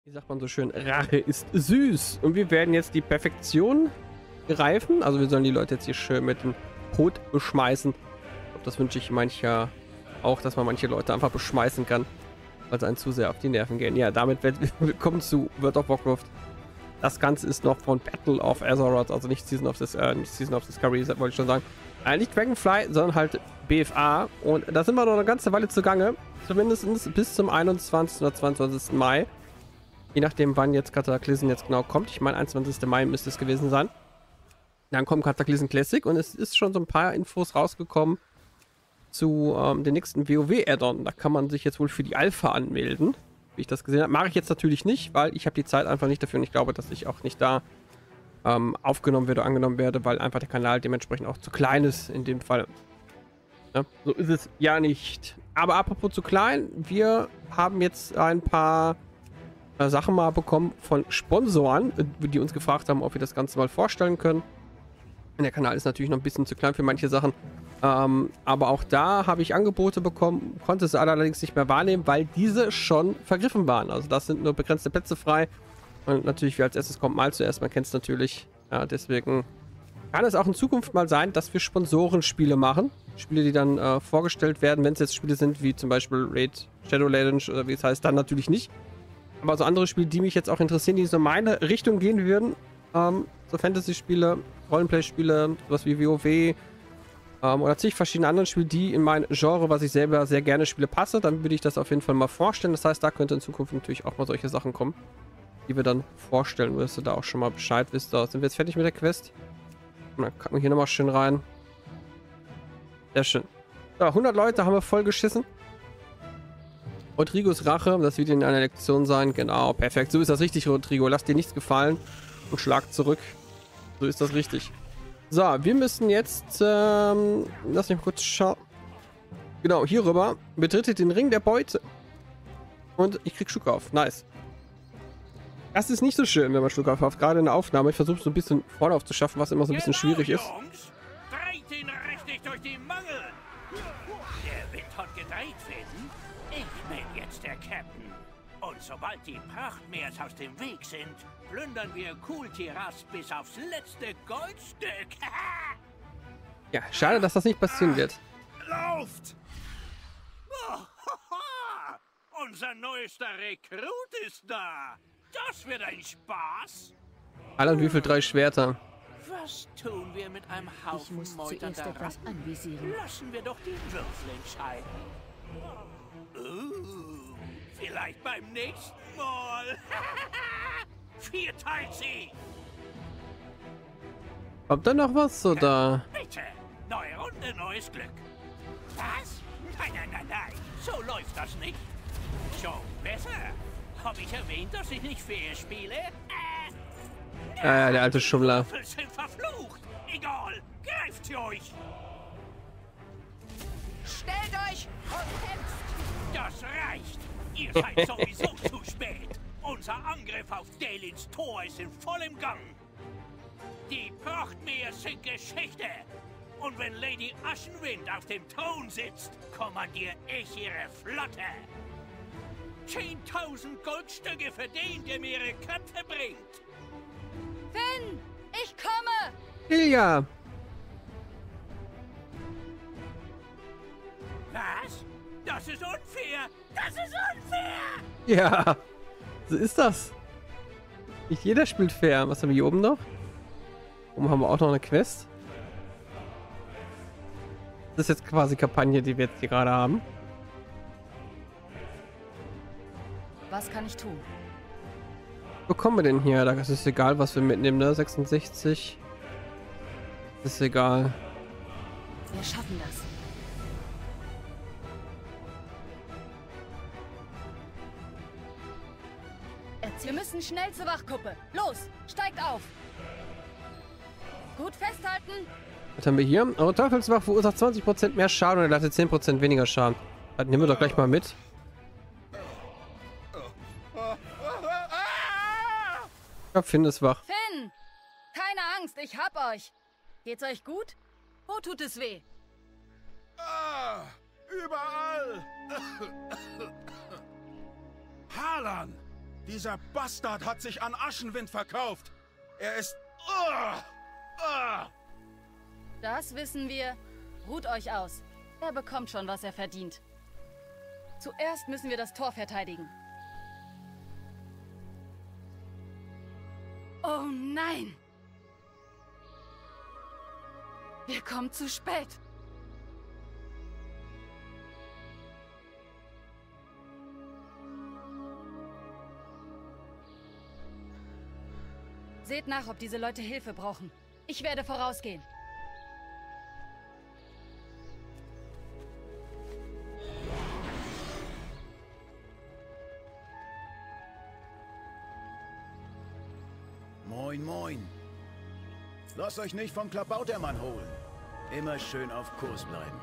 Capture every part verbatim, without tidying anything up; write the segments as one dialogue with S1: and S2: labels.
S1: Wie sagt man so schön, Rache ist süß. Und wir werden jetzt die Perfektion greifen. Also wir sollen die Leute jetzt hier schön mit dem Kot beschmeißen. Ich glaube, das wünsche ich mancher auch, dass man manche Leute einfach beschmeißen kann, weil sie einen zu sehr auf die Nerven gehen. Ja, damit willkommen zu World of Warcraft. Das Ganze ist noch von Battle of Azeroth, also nicht Season of, this, äh, nicht Season of Discovery, wollte ich schon sagen. Äh, nicht Dragonfly, sondern halt B F A. Und da sind wir noch eine ganze Weile zugange. Zumindest bis zum einundzwanzigsten oder zweiundzwanzigsten Mai. Je nachdem, wann jetzt Cataclysm jetzt genau kommt. Ich meine, einundzwanzigsten Mai müsste es gewesen sein. Dann kommt Cataclysm Classic und es ist schon so ein paar Infos rausgekommen zu ähm, den nächsten WoW-Add-on. Da kann man sich jetzt wohl für die Alpha anmelden, wie ich das gesehen habe. Mache ich jetzt natürlich nicht, weil ich habe die Zeit einfach nicht dafür und ich glaube, dass ich auch nicht da ähm, aufgenommen werde, angenommen werde, weil einfach der Kanal dementsprechend auch zu klein ist in dem Fall. Ja, so ist es ja nicht. Aber apropos zu klein, wir haben jetzt ein paar äh, Sachen mal bekommen von Sponsoren, äh, die uns gefragt haben, ob wir das Ganze mal vorstellen können. Und der Kanal ist natürlich noch ein bisschen zu klein für manche Sachen. Ähm, aber auch da habe ich Angebote bekommen, konnte es allerdings nicht mehr wahrnehmen, weil diese schon vergriffen waren. Also das sind nur begrenzte Plätze frei. Und natürlich, wie als erstes kommt mal zuerst, man kennt es natürlich. Ja, deswegen kann es auch in Zukunft mal sein, dass wir Sponsorenspiele machen. Spiele, die dann äh, vorgestellt werden, wenn es jetzt Spiele sind, wie zum Beispiel Raid Shadow Legends oder wie es heißt, dann natürlich nicht. Aber so andere Spiele, die mich jetzt auch interessieren, die so in meine Richtung gehen würden. Ähm, so Fantasy-Spiele, Rollenplay-Spiele, sowas wie WoW ähm, oder zig verschiedene andere Spiele, die in mein Genre, was ich selber sehr gerne spiele, passe, dann würde ich das auf jeden Fall mal vorstellen. Das heißt, da könnte in Zukunft natürlich auch mal solche Sachen kommen, die wir dann vorstellen, wirst du da auch schon mal Bescheid wisst. So, sind wir jetzt fertig mit der Quest? Und dann kacken wir hier nochmal schön rein. Sehr schön. So, hundert Leute haben wir voll geschissen. Rodrigos Rache, das wird in einer Lektion sein. Genau, perfekt. So ist das richtig, Rodrigo. Lass dir nichts gefallen und schlag zurück. So ist das richtig. So, wir müssen jetzt, ähm, lass mich mal kurz schauen. Genau, hier rüber. Betritt den Ring der Beute. Und ich krieg Schluckauf. Nice. Das ist nicht so schön, wenn man Schluckauf hat. Gerade in der Aufnahme. Ich versuche so ein bisschen Vorlauf zu schaffen, was immer so ein bisschen schwierig ist.
S2: Dreht ihn richtig durch die Mangel. Der Wind hat gedreht, Finn. Ich bin jetzt der Captain. Und sobald die Prachtmeers aus dem Weg sind, plündern wir Kultiras bis aufs letzte Goldstück.
S1: Ja, schade, dass das nicht passieren wird.
S2: Lauft! Oh, unser neuester Rekrut ist da. Das wird ein Spaß.
S1: Alan, wie viel drei Schwerter?
S2: Was tun wir mit einem Haufen
S3: Ich muss
S2: meuternder
S3: zuerst etwas
S2: Ratten?
S3: anvisieren.
S2: Lassen wir doch die Würfel entscheiden. Uh, vielleicht beim nächsten Mal. Vierteilt sie.
S1: Kommt da noch was, oder?
S2: Bitte. Neue Runde, neues Glück. Was? Nein, nein, nein, nein. So läuft das nicht. Schon besser. Habe ich erwähnt, dass ich nicht fair spiele? Äh.
S1: Ja, ja, der alte Schummler.
S2: Die Würfel sind verflucht. Egal. Greift sie euch.
S3: Stellt euch und kämpft!
S2: Das reicht! Ihr seid sowieso zu spät! Unser Angriff auf Dalins Tor ist in vollem Gang! Die Prachtmeers sind Geschichte! Und wenn Lady Aschenwind auf dem Thron sitzt, kommandiere ich ihre Flotte! Zehntausend Goldstücke für den, der mir ihre Köpfe bringt!
S3: Finn! Ich komme!
S1: Ilja!
S2: Was? Das ist unfair! Das ist unfair!
S1: Ja, so ist das. Nicht jeder spielt fair. Was haben wir hier oben noch? Oben haben wir auch noch eine Quest. Das ist jetzt quasi Kampagne, die wir jetzt hier gerade haben.
S3: Was kann ich tun?
S1: Wo kommen wir denn hier? Das ist egal, was wir mitnehmen, ne? sechsundsechzig. Das ist egal.
S3: Wir schaffen das. Wir müssen schnell zur Wachkuppe. Los, steigt auf. Gut festhalten.
S1: Was haben wir hier? Eure Teufelswach verursacht zwanzig Prozent mehr Schaden und erleidet zehn Prozent weniger Schaden. Das nehmen wir doch gleich mal mit. Ja, Finn ist wach.
S3: Finn! Keine Angst, ich hab euch. Geht's euch gut? Wo tut es weh?
S4: Ah, überall! Harlan! Dieser Bastard hat sich an Aschenwind verkauft. Er ist... Oh, oh.
S3: Das wissen wir. Ruht euch aus. Er bekommt schon, was er verdient. Zuerst müssen wir das Tor verteidigen. Oh nein! Wir kommen zu spät. Seht nach, ob diese Leute Hilfe brauchen. Ich werde vorausgehen.
S5: Moin, moin. Lasst euch nicht vom Klabautermann holen. Immer schön auf Kurs bleiben.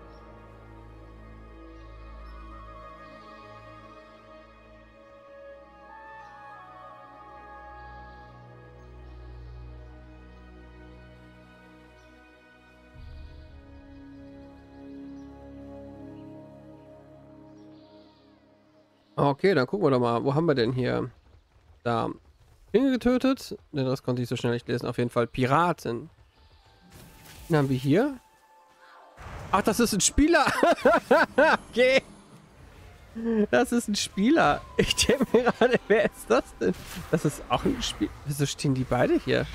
S1: Okay, dann gucken wir doch mal. Wo haben wir denn hier? Da. Dinge getötet. Den Rest konnte ich so schnell nicht lesen. Auf jeden Fall Piraten. Dann haben wir hier. Ach, das ist ein Spieler. Okay. Das ist ein Spieler. Ich denke mir gerade, wer ist das denn? Das ist auch ein Spiel. Wieso stehen die beide hier?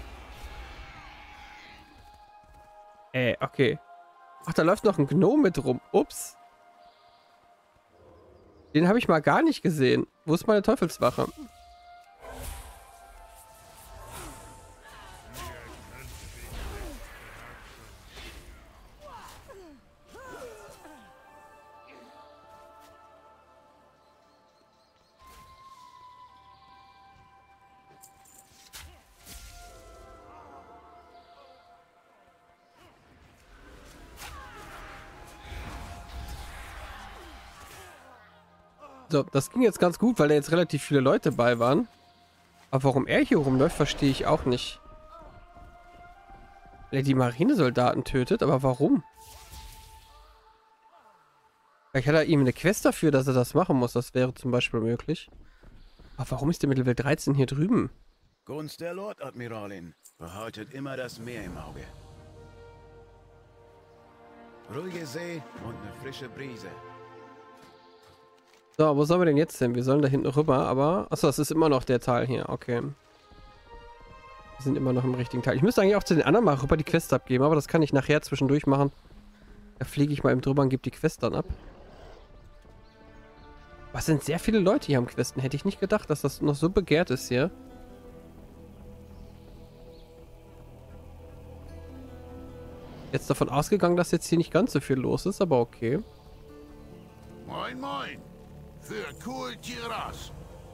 S1: Äh, okay. Ach, da läuft noch ein Gnome mit rum. Ups. Den habe ich mal gar nicht gesehen. Wo ist meine Teufelswache? So, das ging jetzt ganz gut, weil da jetzt relativ viele Leute bei waren. Aber warum er hier rumläuft, verstehe ich auch nicht. Weil er die Marinesoldaten tötet, aber warum? Vielleicht hat er ihm eine Quest dafür, dass er das machen muss. Das wäre zum Beispiel möglich. Aber warum ist der mit Level dreizehn hier drüben?
S5: Gunst der Lord-Admiralin behaltet immer das Meer im Auge. Ruhige See und eine frische Brise.
S1: So, wo sollen wir denn jetzt hin? Wir sollen da hinten rüber, aber... Achso, das ist immer noch der Teil hier. Okay. Wir sind immer noch im richtigen Teil. Ich müsste eigentlich auch zu den anderen mal rüber die Quest abgeben, aber das kann ich nachher zwischendurch machen. Da fliege ich mal eben drüber und gebe die Quest dann ab. Was sind sehr viele Leute hier am Questen? Hätte ich nicht gedacht, dass das noch so begehrt ist hier. Jetzt davon ausgegangen, dass jetzt hier nicht ganz so viel los ist, aber okay.
S4: Moin, moin. Für Kul Tiras.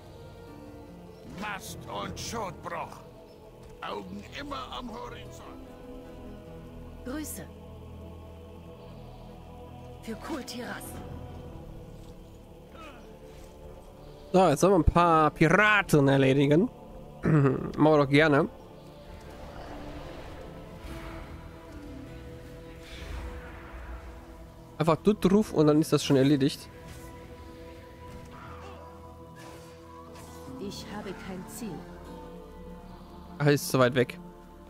S4: Mast und Schotbruch. Augen immer am Horizont.
S3: Grüße. Für Kul Tiras.
S1: So, jetzt sollen wir ein paar Piraten erledigen. Machen wir doch gerne. Einfach Duttruf und dann ist das schon erledigt.
S6: Ich habe kein Ziel.
S1: Ach, ist zu weit weg.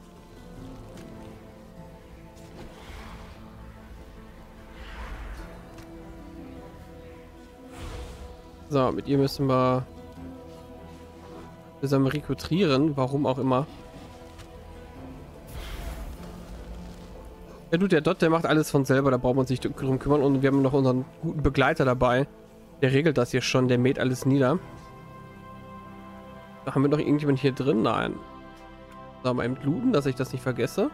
S1: So, mit ihr müssen wir... Wir sollen rekrutieren, warum auch immer. Ja, du, der Dot, der macht alles von selber, da braucht man sich drum kümmern. Und wir haben noch unseren guten Begleiter dabei. Der regelt das hier schon, der mäht alles nieder. Da haben wir noch irgendjemand hier drin? Nein. So, mal eben looten, dass ich das nicht vergesse.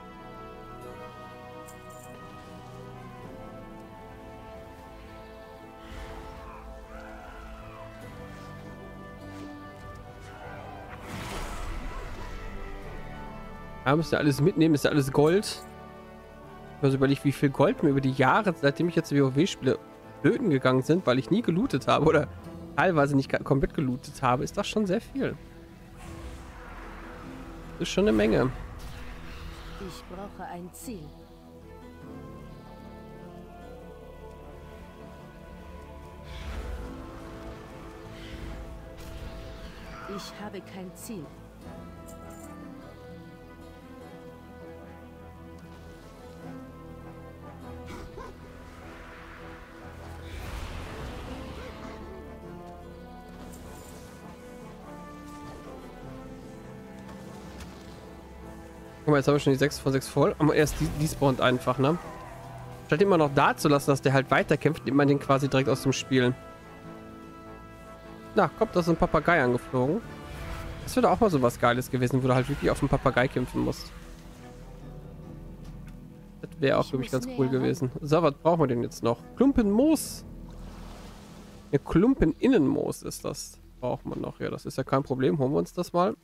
S1: Ja, müsst ihr alles mitnehmen, ist ja alles Gold. Ich habe überlegt, wie viel Gold mir über die Jahre, seitdem ich jetzt WoW spiele, flöten gegangen sind, weil ich nie gelootet habe oder teilweise nicht komplett gelootet habe, ist das schon sehr viel. Das ist schon eine Menge.
S6: Ich brauche ein Ziel. Ich habe kein Ziel.
S1: Guck mal, jetzt habe ich schon die sechs von sechs voll. Aber erst die, die spawnt einfach, ne? Statt immer noch da zu lassen, dass der halt weiterkämpft, nimmt man den quasi direkt aus dem Spiel. Na, kommt da so ein Papagei angeflogen. Das wäre auch mal so was Geiles gewesen, wo du halt wirklich auf den Papagei kämpfen musst. Das wäre auch, glaube ich, ganz cool gewesen. So, was brauchen wir denn jetzt noch? Klumpenmoos. Ja, Klumpeninnenmoos ist das. Braucht man noch. Ja, das ist ja kein Problem. Holen wir uns das mal.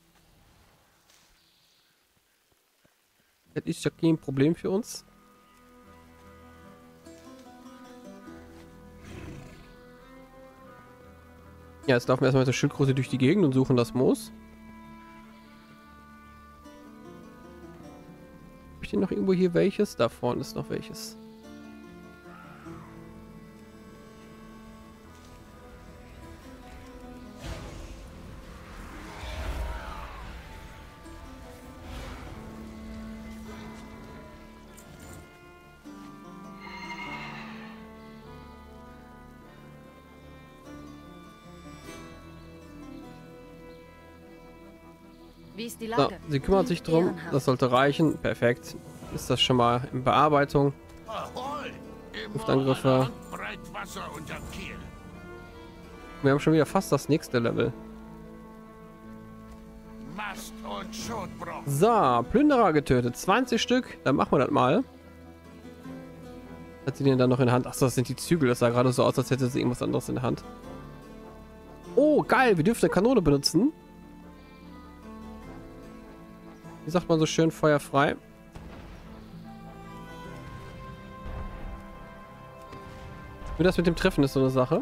S1: Das ist ja kein Problem für uns. Ja, jetzt laufen wir erstmal mit der Schildkröte durch die Gegend und suchen das Moos. Habe ich denn noch irgendwo hier welches? Da vorne ist noch welches.
S3: Wie ist die
S1: So,
S3: Lage?
S1: sie kümmert sich drum.
S3: Ehrenhaft.
S1: Das sollte reichen. Perfekt. Ist das schon mal in Bearbeitung.
S2: Ahoi!
S1: Luftangriffe.
S2: Breit Wasser unterm Kiel.
S1: Wir haben schon wieder fast das nächste Level.
S2: Mast und Schotbruch.
S1: So, Plünderer getötet. zwanzig Stück. Dann machen wir das mal. Hat sie den dann noch in der Hand? Achso, das sind die Zügel. Das sah gerade so aus, als hätte sie irgendwas anderes in der Hand. Oh, geil. Wir dürfen eine Kanone benutzen. Wie sagt man so schön? Feuerfrei. Nur das mit dem Treffen ist so eine Sache.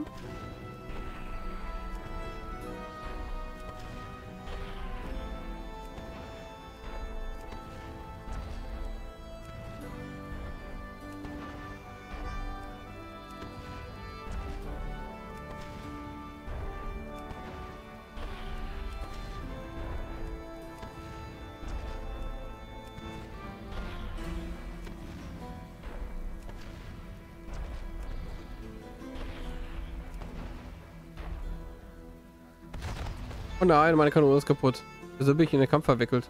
S1: Oh nein, meine Kanone ist kaputt. Wieso bin ich in den Kampf verwickelt?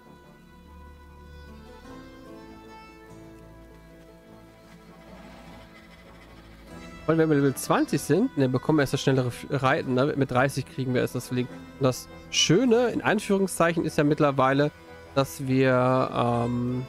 S1: Weil wenn wir Level zwanzig sind, dann bekommen wir erst das schnellere Reiten. Ne? Mit dreißig kriegen wir erst das Fliegen. Und das Schöne, in Anführungszeichen, ist ja mittlerweile, dass wir ähm,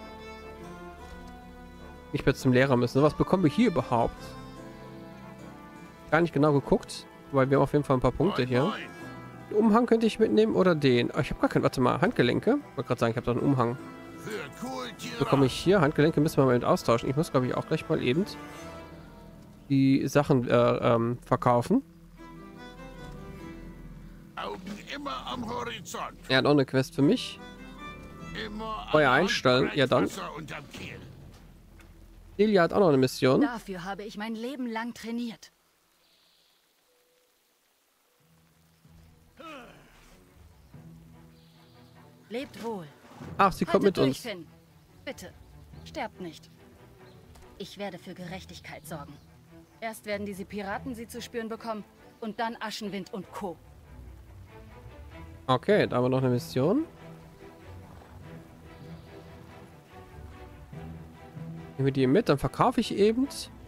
S1: nicht mehr zum Lehrer müssen. Was bekommen wir hier überhaupt? Gar nicht genau geguckt, weil wir haben auf jeden Fall ein paar Punkte hier. Den Umhang könnte ich mitnehmen oder den. Oh, ich habe gar keinen. Warte mal, Handgelenke. Ich wollte gerade sagen, ich habe doch einen Umhang. Bekomme ich hier. Handgelenke müssen wir mal mit austauschen. Ich muss, glaube ich, auch gleich mal eben die Sachen äh, ähm, verkaufen.
S2: Augen immer am Horizont.
S1: Er hat auch eine Quest für mich.
S2: Immer
S1: Feuer einstellen. Ja, dann. Delia hat auch noch eine Mission.
S3: Dafür habe ich mein Leben lang trainiert. Lebt wohl.
S1: Ach, sie kommt
S3: Haltet
S1: mit
S3: durch,
S1: uns.
S3: Finn. Bitte, sterbt nicht. Ich werde für Gerechtigkeit sorgen. Erst werden diese Piraten sie zu spüren bekommen und dann Aschenwind und Co.
S1: Okay, da haben wir noch eine Mission. Nehmen wir die mit, dann verkaufe ich eben.